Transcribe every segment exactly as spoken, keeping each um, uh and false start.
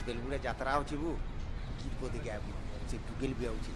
तेलुगुरे यात्रा होची बु गीत को देखे आबु से टुकेल भी आउची।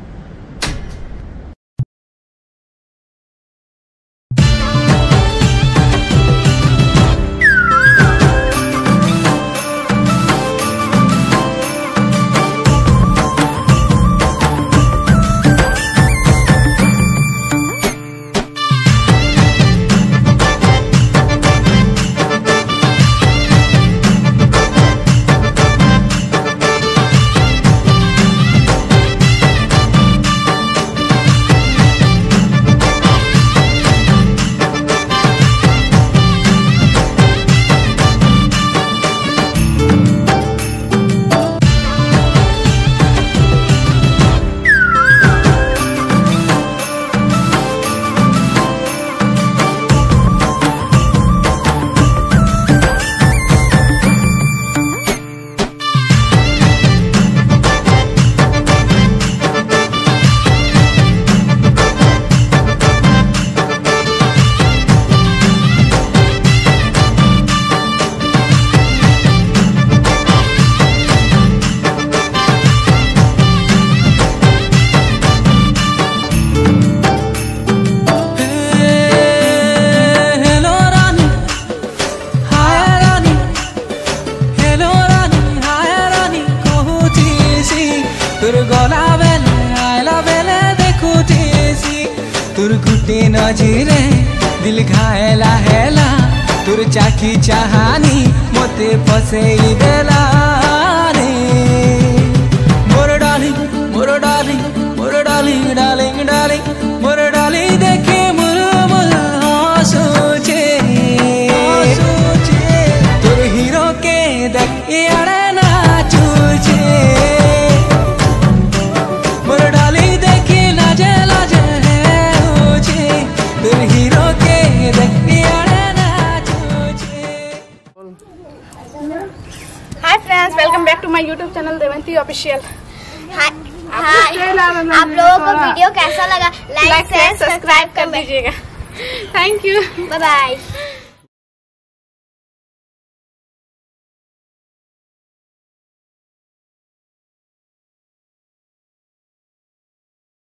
तुर गुटे नजरे दिल घायला हेला तुर चाखी चाहानी मोते फसेई देला रे मोर डार्लिंग मोर डार्लिंग मोर डार्लिंग डार्लिंग डार्लिंग मोर डार्लिंग देखे मुर मुर सोचे सोचे तुर हीरो के देख यारे नाचुचे मोर डार्लिंग देखी लाजे लाजे hi friends, welcome back to my YouTube channel Devanti official. Hi आप लोगों को वीडियो कैसा लगा? लाइक शेयर सब्सक्राइब कर दीजिएगा। Thank you, bye bye.